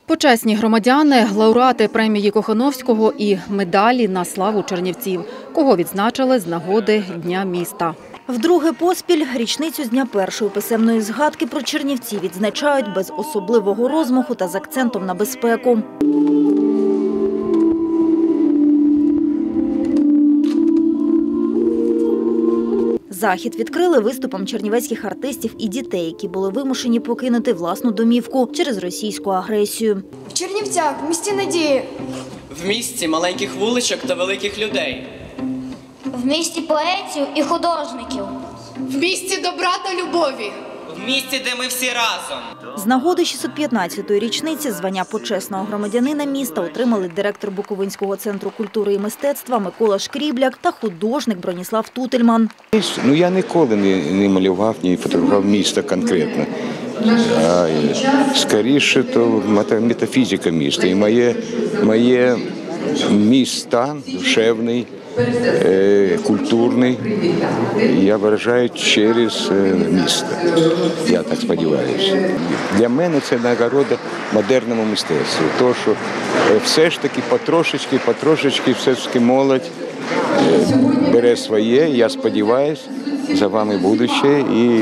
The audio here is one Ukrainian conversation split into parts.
Почесні громадяни, лауреати премії Кохановського і медалі на славу Чернівців, кого відзначили з нагоди Дня міста. Вдруге поспіль річницю з дня першої писемної згадки про Чернівці відзначають без особливого розмаху та з акцентом на безпеку. Захід відкрили виступом чернівецьких артистів і дітей, які були вимушені покинути власну домівку через російську агресію. В Чернівцях, в місті надії. В місті маленьких вуличок та великих людей. В місті поетів і художників. В місті добра та любові. В місті, де ми всі разом. З нагоди 615-ї річниці звання почесного громадянина міста отримали директор Буковинського центру культури і мистецтва Микола Шкрібляк та художник Броніслав Тутельман. Я ніколи не малював, не фотографував місто конкретно. А скоріше, то метафізика міста. І моє місто душевний, культурний, я виражаю через місто. Я так сподіваюся. Для мене це нагорода модерному мистецтву. То, що все ж таки потрошечки, все ж таки молодь бере своє, я сподіваюся, за вами будуще.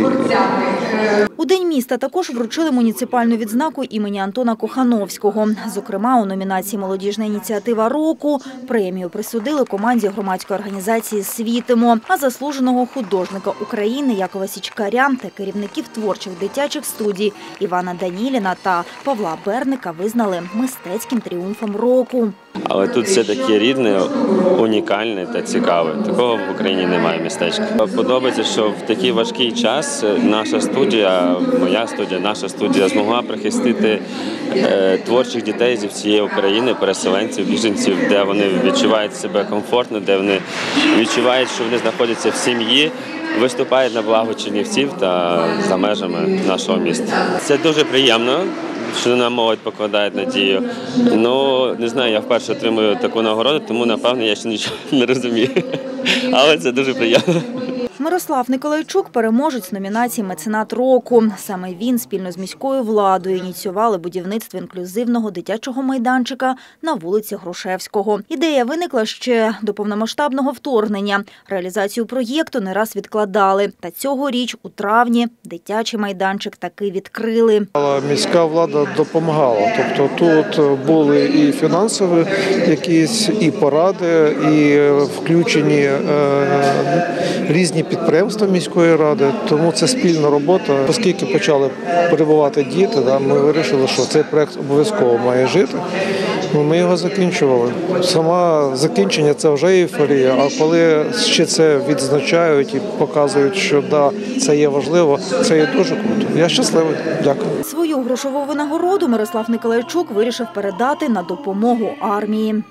У День міста також вручили муніципальну відзнаку імені Антона Кохановського. Зокрема, у номінації «Молодіжна ініціатива року» премію присудили команді громадської організації «Світимо», а заслуженого художника України Якова Січкаря та керівників творчих дитячих студій Івана Даніліна та Павла Берника визнали мистецьким тріумфом року. Але тут все таке рідне, унікальне та цікаве. Такого в Україні немає містечка. Подобається, що в такий важкий час наша студія, моя студія, наша студія змогла прихистити творчих дітей зі всієї України, переселенців, біженців, де вони відчувають себе комфортно, де вони відчувають, що вони знаходяться в сім'ї, виступають на благо Чернівців та за межами нашого міста. Це дуже приємно, що на молодь покладають надію. Не знаю, я вперше отримую таку нагороду, тому, напевно, я ще нічого не розумію. Але це дуже приємно. Мирослав Николайчук – переможець номінації «Меценат року». Саме він спільно з міською владою ініціювали будівництво інклюзивного дитячого майданчика на вулиці Грушевського. Ідея виникла ще до повномасштабного вторгнення. Реалізацію проєкту не раз відкладали. Та цьогоріч у травні дитячий майданчик таки відкрили. Міська влада допомагала. Тобто тут були і фінансові якісь, і поради, і включені різні підприємства міської ради, тому це спільна робота. Оскільки почали перебувати діти, ми вирішили, що цей проєкт обов'язково має жити. Ми його закінчували. Саме закінчення – це вже ейфорія, а коли ще це відзначають і показують, що це є важливо, це є дуже круто. Я щасливий. Дякую. Свою грошову винагороду Мирослав Николайчук вирішив передати на допомогу армії.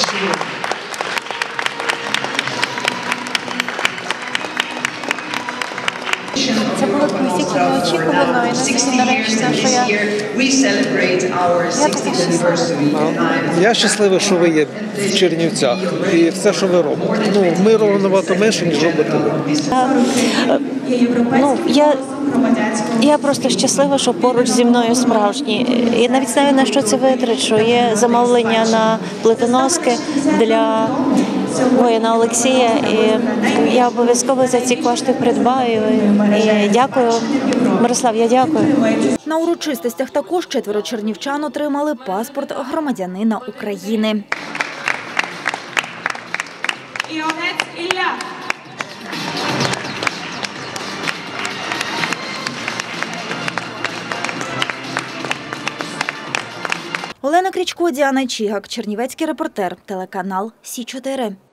Це було настільки неочікувано, і настільки доречно, що я щасливий, що ви є в Чернівцях і все, що ви робите. Ми робимо набагато менше, ніж робите ви. Я просто щаслива, що поруч зі мною справжні. Я навіть знаю, на що це витрачу. Є замовлення на плитоноски для воїна Олексія, і я обов'язково за ці кошти придбаю. І дякую, Мирослав, я дякую. На урочистостях також 4 чернівчан отримали паспорт громадянина України. Іонець Ілля. Олена Крічко, Діана Чігак, Чернівецький репортер, телеканал Сі 4.